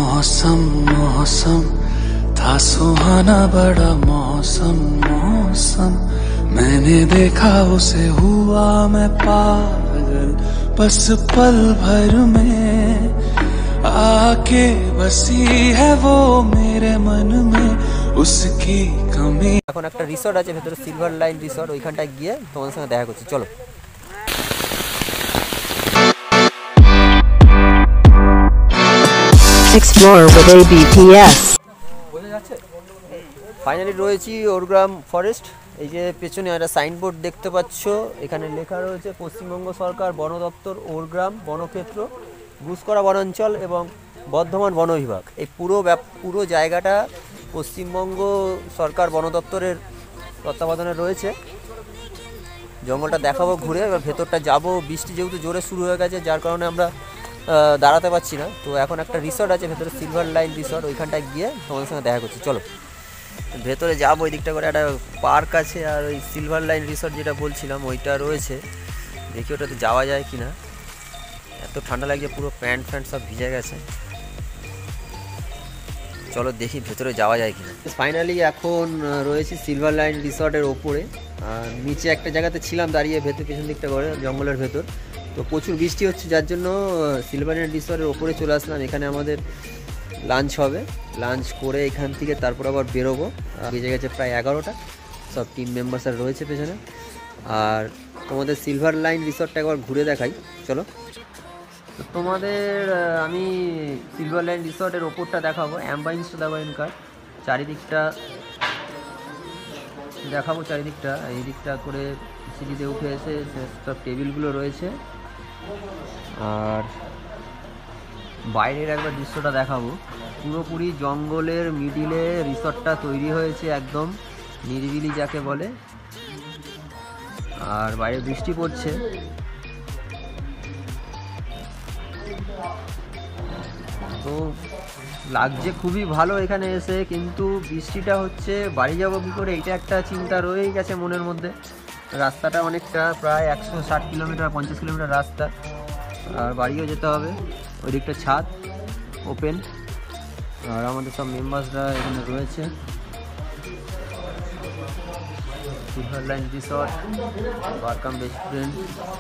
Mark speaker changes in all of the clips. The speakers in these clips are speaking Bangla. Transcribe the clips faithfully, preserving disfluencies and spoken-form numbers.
Speaker 1: मौसम मौसम था सुहाना बड़ा मौसम मौसम, मैंने देखा उसे हुआ मैं पागल, बस पल भर में आके बसी है वो मेरे मन में उसकी कमी।
Speaker 2: এখন একটা রিসর্ট আছে ভেতরে, সিলভার লাইন রিসর্ট, ওইখানটায় গিয়ে তোমাদের সঙ্গে দেখা করছি, চলো।
Speaker 3: Explore with A B P S.
Speaker 2: Finally রয়েছি ওরগ্রাম ফরেস্ট। এই যে পেছনে একটা সাইনবোর্ড দেখতে পাচ্ছ, এখানে লেখা রয়েছে পশ্চিমবঙ্গ সরকার বন দপ্তর, ওরগ্রাম বনক্ষেত্র, ঘুষকরা বনাঞ্চল এবং বর্ধমান বন বিভাগ। এই পুরো পুরো জায়গাটা পশ্চিমবঙ্গ সরকার বন দপ্তরের তত্ত্বাবধানে রয়েছে। জঙ্গলটা দেখাবো ঘুরে, এবার ভেতরটা যাবো। বৃষ্টি যেহেতু জোরে শুরু হয়ে গেছে, যার কারণে আমরা দাঁড়াতে পারছি না। তো এখন একটা রিসর্ট আছে ভেতরে, সিলভার লাইন রিসর্ট, ওইখানটায় গিয়ে তোমাদের সঙ্গে দেখা করছি, চলো। ভেতরে যাবো, ওই দিকটা করে একটা পার্ক আছে, আর ওই সিলভার লাইন রিসর্ট যেটা বলছিলাম ওইটা রয়েছে। দেখি ওটাতে যাওয়া যায় কি না। এত ঠান্ডা লাগছে, পুরো প্যান্ট ফ্যান্ট সব ভিজে গেছে। চলো দেখি ভেতরে যাওয়া যায় কিনা। ফাইনালি এখন রয়েছি সিলভার লাইন রিসর্টের ওপরে, আর নিচে একটা জায়গাতে ছিলাম দাঁড়িয়ে, ভেতর পেছন দিকটা করে জঙ্গলের ভেতর। তো প্রচুর বৃষ্টি হচ্ছে, যার জন্য সিলভার লাইন রিসর্টের ওপরে চলে আসলাম। এখানে আমাদের লাঞ্চ হবে, লাঞ্চ করে এখান থেকে তারপর আবার বেরোবো। বেজে গেছে প্রায় এগারোটা, সব টিম মেম্বার্স আর রয়েছে পেছনে। আর তোমাদের সিলভার লাইন রিসর্টটা একবার ঘুরে দেখাই, চলো। তো তোমাদের আমি সিলভার লাইন রিসর্টের ওপরটা দেখাবো, অ্যাম্বাইন্সটা দেখাবো, এনকার চারিদিকটা দেখাবো, চারিদিকটা এই দিকটা করে সিঁড়িতে উঠে এসে সব টেবিলগুলো রয়েছে। আর বাইরের একবার দৃশ্যটা দেখাবো, পুরোপুরি জঙ্গলের মিডিলে রিসর্টটা তৈরি হয়েছে, একদম নিরিবিলি যাকে বলে। আর বাইরে বৃষ্টি পড়ছে, তো লাগছে খুবই ভালো এখানে এসে। কিন্তু বৃষ্টিটা হচ্ছে, বাড়ি যাবো কী করে, এইটা একটা চিন্তা রয়েই গেছে মনের মধ্যে। রাস্তাটা অনেকটা, প্রায় একশো ষাট কিলোমিটার পঞ্চাশ কিলোমিটার রাস্তা, আর বাড়িও যেতে হবে। ওই দিকটা ছাদ ওপেন, আর আমাদের সব মেম্বার্সরা এখানে রয়েছে। Silver Line resort, welcome restaurant.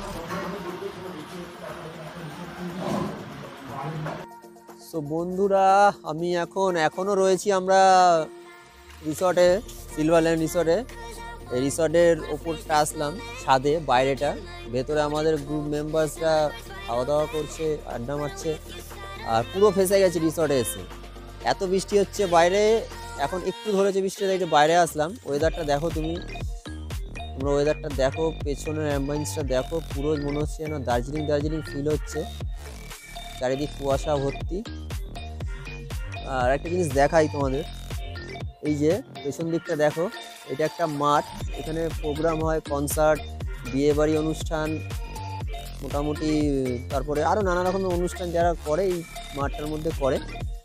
Speaker 2: তো বন্ধুরা, আমি এখন এখনও রয়েছি আমরা রিসর্টে, সিলভার লাইন রিসর্টে। এই রিসর্টের ওপরটা আসলাম, ছাদে বাইরেটা। ভেতরে আমাদের গ্রুপ মেম্বার্সরা খাওয়া দাওয়া করছে, আড্ডা মারছে, আর পুরো ফেঁসে গেছে রিসর্টে এসে। এত বৃষ্টি হচ্ছে বাইরে, এখন একটু ধরেছে বৃষ্টিটা, একটু বাইরে আসলাম। ওয়েদারটা দেখো তুমি, তোমরা ওয়েদারটা দেখো, পেছনের অ্যাম্বাইন্সটা দেখো, পুরো মনে হচ্ছে যেন দার্জিলিং দার্জিলিং ফিল হচ্ছে, চারিদিক কুয়াশা ভর্তি। আর একটা জিনিস দেখাই তোমাদের, এই যে পেছন দিকটা দেখো, এটা একটা মাঠ, এখানে প্রোগ্রাম হয়, কনসার্ট, বিয়েবাড়ি অনুষ্ঠান, মোটামুটি তারপরে আরও নানা রকমের অনুষ্ঠান যারা করে এই মাঠটার মধ্যে করে।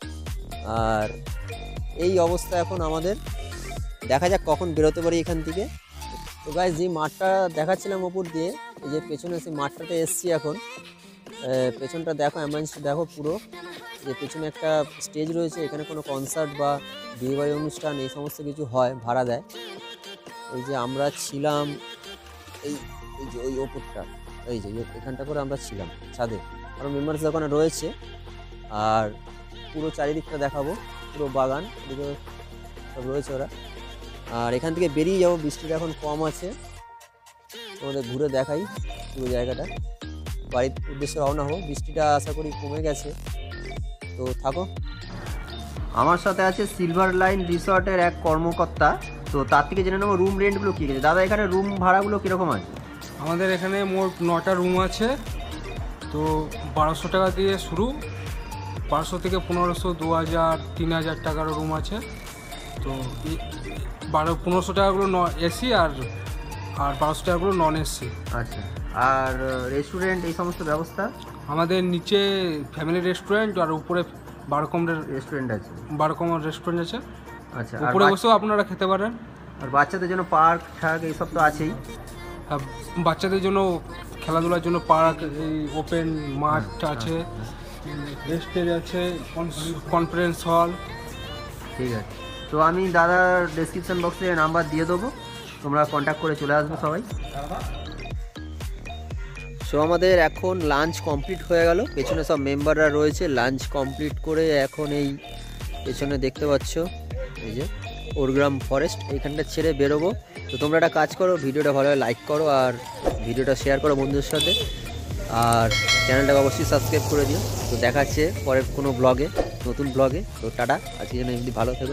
Speaker 2: আর এই অবস্থা এখন আমাদের, দেখা যাক কখন বেরোতে পারি এখান থেকে। তো গাইস, যে মাঠটা দেখাচ্ছিলাম ওপর দিয়ে, এই যে পেছনে সেই মাঠটাতে এসছি এখন। পেছনটা দেখো, অ্যাম্বাইন্সটা দেখো পুরো, যে পেছনে একটা স্টেজ রয়েছে, এখানে কোনো কনসার্ট বা বিয়েবাড়ি অনুষ্ঠান এই সমস্ত কিছু হয়, ভাড়া দেয়। এই যে আমরা ছিলাম এই এই যে ওই ওপরটা, এই যে এখানটা করে আমরা ছিলাম ছাদে, আরও মেম্বার্স ওখানে রয়েছে। আর পুরো চারিদিকটা দেখাবো, পুরো বাগান এদিকে সব রয়েছে ওরা। আর এখান থেকে বেরিয়ে যাবো, বৃষ্টিটা এখন কম আছে, তোমাদের ঘুরে দেখাই পুরো জায়গাটা। বাড়ির উদ্দেশ্যে রওনা হবো, বৃষ্টিটা আশা করি কমে গেছে। তো থাকো, আমার সাথে আছে সিলভার লাইন রিসর্টের এক কর্মকর্তা। তো তার থেকে জেনে নেবো রুম রেন্টগুলো কী আছে। দাদা, এখানে রুম ভাড়াগুলো কীরকম আছে?
Speaker 4: আমাদের এখানে মোট নটা রুম আছে, তো বারোশো টাকা দিয়ে শুরু, বারোশো থেকে পনেরোশো, দু হাজার, তিন হাজার টাকারও রুম আছে। তো বারো পনেরোশো টাকাগুলো ন এসি, আর আর বারোশো টাকাগুলো নন এসি।
Speaker 2: আচ্ছা, আর রেস্টুরেন্ট এই সমস্ত ব্যবস্থা?
Speaker 4: আমাদের নিচে ফ্যামিলি রেস্টুরেন্ট, আর উপরে বারো কমের
Speaker 2: রেস্টুরেন্ট আছে,
Speaker 4: বারো কমের রেস্টুরেন্ট আছে।
Speaker 2: আচ্ছা,
Speaker 4: উপরে বসেও আপনারা খেতে পারেন।
Speaker 2: আর বাচ্চাদের জন্য পার্ক ঠাক এইসব তো আছেই।
Speaker 4: বাচ্চাদের জন্য খেলাধুলার জন্য পার্ক, এই ওপেন মাঠ আছে, রেস্টেজ আছে, কনফারেন্স হল।
Speaker 2: ঠিক আছে, তো আমি দাদার ডেসক্রিপশন বক্সে নাম্বার দিয়ে দেবো, তোমরা কন্ট্যাক্ট করে চলে আসবে সবাই। সো আমাদের এখন লাঞ্চ কমপ্লিট হয়ে গেল, পেছনে সব মেম্বাররা রয়েছে। লাঞ্চ কমপ্লিট করে এখন এই পেছনে দেখতে পাচ্ছ এই যে ওরগ্রাম ফরেস্ট, এইখানটা ছেড়ে বেরোবো। তো তোমরা একটা কাজ করো, ভিডিওটা ভালোভাবে লাইক করো আর ভিডিওটা শেয়ার করো বন্ধুদের সাথে, আর চ্যানেলটাকে অবশ্যই সাবস্ক্রাইব করে দিও। তো দেখাচ্ছে পরের কোনো ব্লগে, নতুন ব্লগে। তো টাটা, আজকে জন্য এমনি ভালো থেকো।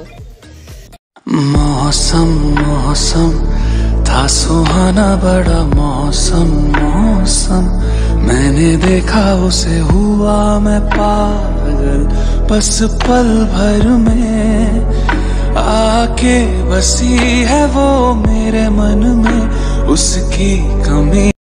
Speaker 1: मौसम मौसम था सुहाना बड़ा मौसम मौसम, मैंने देखा उसे हुआ मैं पागल, बस पल भर में आके बसी है वो मेरे मन में, उसकी कमी